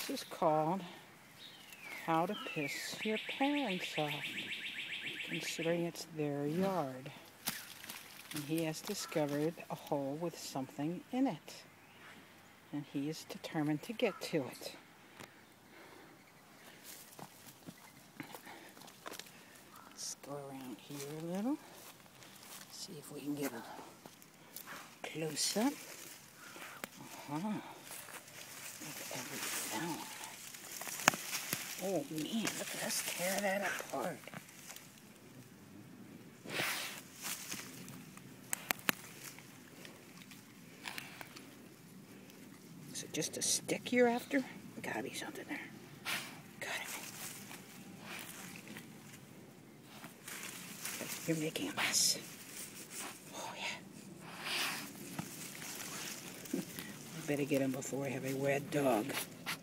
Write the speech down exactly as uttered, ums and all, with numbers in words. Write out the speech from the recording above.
This is called How to Piss Your Parents Off, considering it's their yard. And he has discovered a hole with something in it. And he is determined to get to it. Let's go around here a little. See if we can get a close-up. Uh-huh. Whatever we found. Oh man, look at us tear that apart. Is it just a stick you're after? Gotta be something there. Got it. You're making a mess. Oh yeah. I better get him before I have a red dog.